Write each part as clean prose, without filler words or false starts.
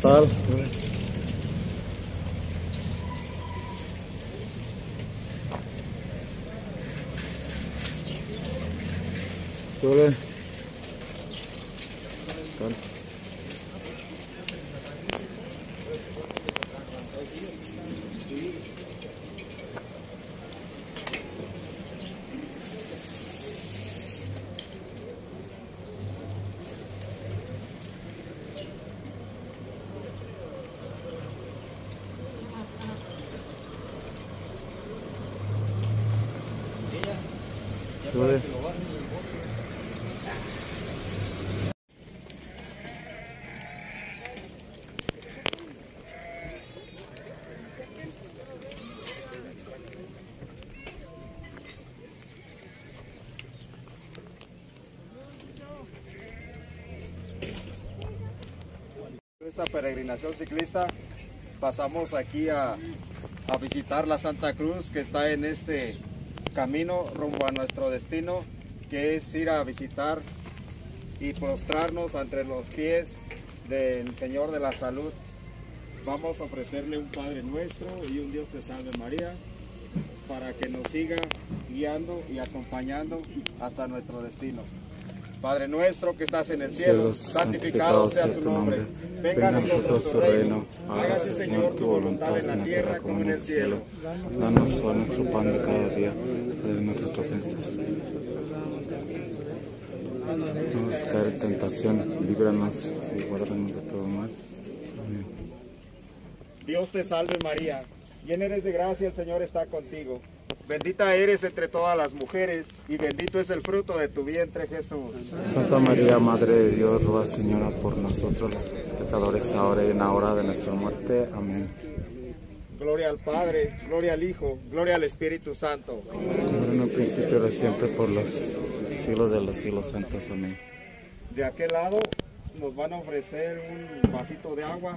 tal? ¿Qué tal? ¿Qué? Esta peregrinación ciclista pasamos aquí a visitar la Santa Cruz que está en este camino rumbo a nuestro destino, que es ir a visitar y prostrarnos ante los pies del Señor de la Salud. Vamos a ofrecerle un Padre Nuestro y un Dios te salve María para que nos siga guiando y acompañando hasta nuestro destino. Padre nuestro que estás en el cielo, santificado sea tu nombre. Venga a nosotros tu reino. Hágase, Señor, tu voluntad en la tierra como en el cielo. Danos hoy nuestro pan de cada día. Perdona nuestras ofensas. No nos caer en tentación. Líbranos y guárdanos de todo mal. Amén. Dios te salve María, llena eres de gracia, el Señor está contigo. Bendita eres entre todas las mujeres y bendito es el fruto de tu vientre, Jesús. Santa María, Madre de Dios, ruega, Señora, por nosotros los pecadores, ahora y en la hora de nuestra muerte. Amén. Gloria al Padre, gloria al Hijo, gloria al Espíritu Santo. Como en un principio, ahora y siempre, por los siglos de los siglos santos. Amén. De aquel lado nos van a ofrecer un vasito de agua,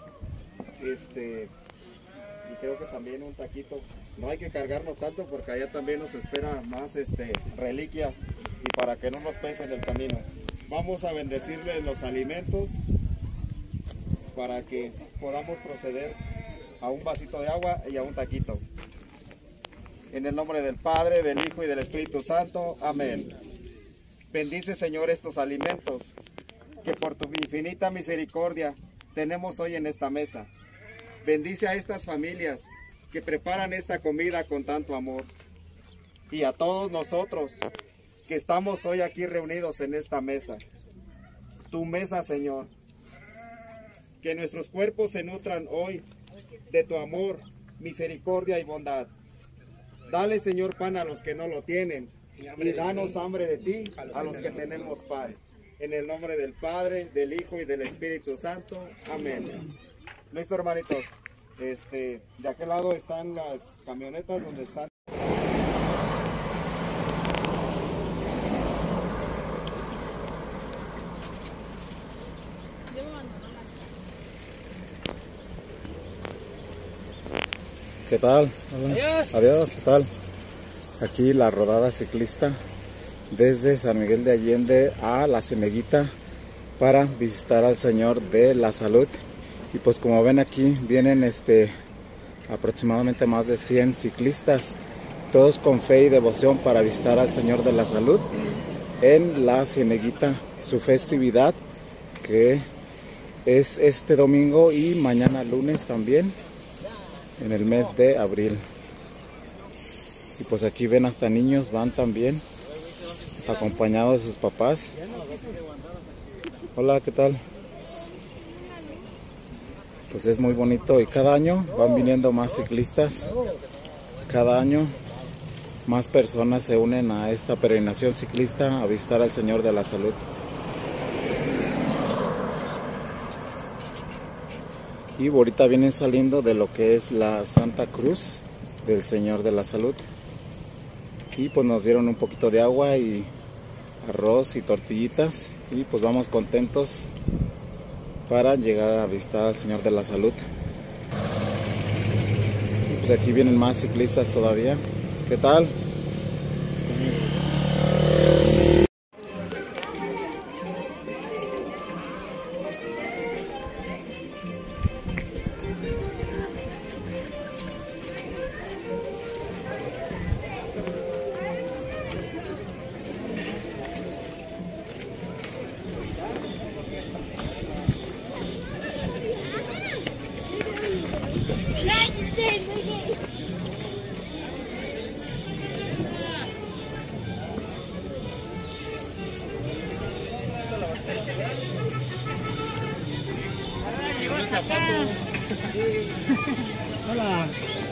y creo que también un taquito. No hay que cargarnos tanto porque allá también nos espera más reliquia y para que no nos pese en el camino. Vamos a bendecirles los alimentos para que podamos proceder a un vasito de agua y a un taquito. En el nombre del Padre, del Hijo y del Espíritu Santo. Amén. Bendice, Señor, estos alimentos que por tu infinita misericordia tenemos hoy en esta mesa. Bendice a estas familias que preparan esta comida con tanto amor. Y a todos nosotros que estamos hoy aquí reunidos en esta mesa. Tu mesa, Señor. Que nuestros cuerpos se nutran hoy de tu amor, misericordia y bondad. Dale, Señor, pan a los que no lo tienen. Y danos hambre de ti a los que tenemos pan. En el nombre del Padre, del Hijo y del Espíritu Santo. Amén. Listo, hermanitos. De aquel lado están las camionetas donde están. ¿Qué tal? Adiós. Adiós, ¿qué tal? Aquí la rodada ciclista desde San Miguel de Allende a La Cieneguita para visitar al Señor de la Salud. Y pues como ven aquí vienen aproximadamente más de 100 ciclistas, todos con fe y devoción para visitar al Señor de la Salud en La Cieneguita, su festividad que es este domingo y mañana lunes también en el mes de abril. Y pues aquí ven hasta niños van también acompañados de sus papás. Hola, ¿qué tal? Pues es muy bonito y cada año van viniendo más ciclistas, cada año más personas se unen a esta peregrinación ciclista a visitar al Señor de la Salud. Y ahorita vienen saliendo de lo que es la Santa Cruz del Señor de la Salud. Y pues nos dieron un poquito de agua y arroz y tortillitas y pues vamos contentos para llegar a visitar al Señor de la Salud. Y pues aquí vienen más ciclistas todavía. ¿Qué tal? Hola.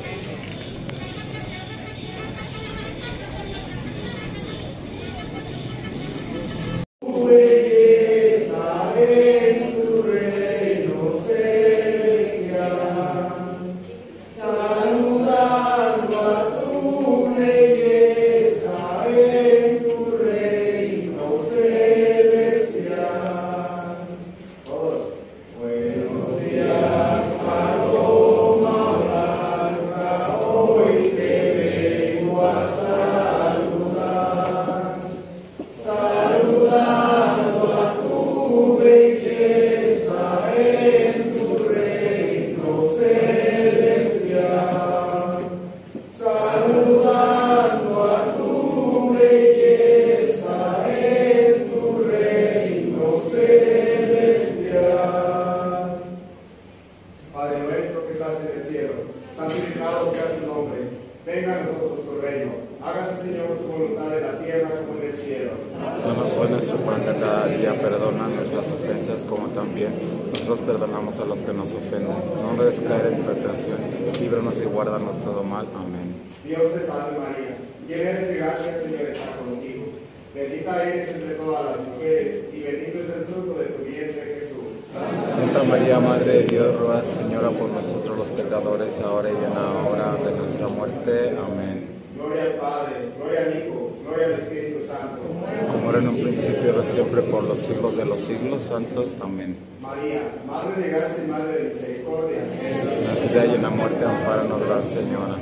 santificado sea tu nombre. Venga a nosotros tu reino. Hágase, Señor, tu voluntad en la tierra como en el cielo. Danos hoy nuestro pan de cada día, perdona nuestras ofensas como también nosotros perdonamos a los que nos ofenden. No nos dejes caer en tentación, líbranos y guárdanos todo mal. Amén. Dios te salve María, llena eres de gracia, el Señor está contigo. Bendita eres entre todas las mujeres y bendito es el fruto de tu vientre, Jesús. Santa María, Madre de Dios, ruega, Señora, por nosotros los pecadores, ahora y en la hora de nuestra muerte. Amén. Gloria al Padre, gloria al Hijo, gloria al Espíritu Santo. Como era en un principio, ahora siempre, por los siglos de los siglos santos. Amén. María, Madre de gracia y Madre de misericordia. En la vida y en la muerte, ampáranos, Gran Señora.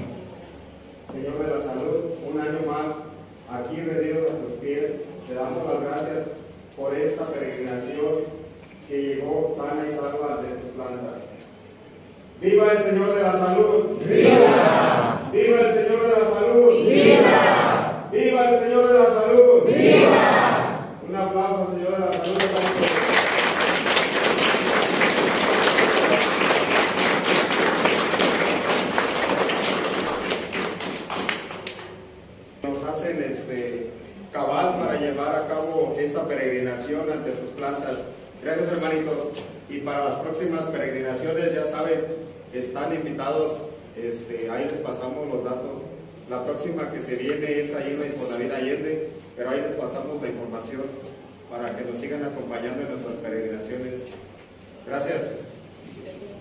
Señor de la salud, un año más aquí rendidos a tus pies, te damos las gracias por esta peregrinación que llegó sana y salva de tus plantas. ¡Viva el Señor de la salud! ¡Viva! ¡Viva el Señor de la salud! ¡Viva! ¡Viva el Señor de la salud! ¡Viva! Un aplauso al Señor de la salud. Nos hacen cabal para llevar a cabo esta peregrinación ante sus plantas. Gracias, hermanitos. Y para las próximas peregrinaciones, ya saben, están invitados, ahí les pasamos los datos. La próxima que se viene es ahí en la Infonavit Allende, pero ahí les pasamos la información para que nos sigan acompañando en nuestras peregrinaciones. Gracias.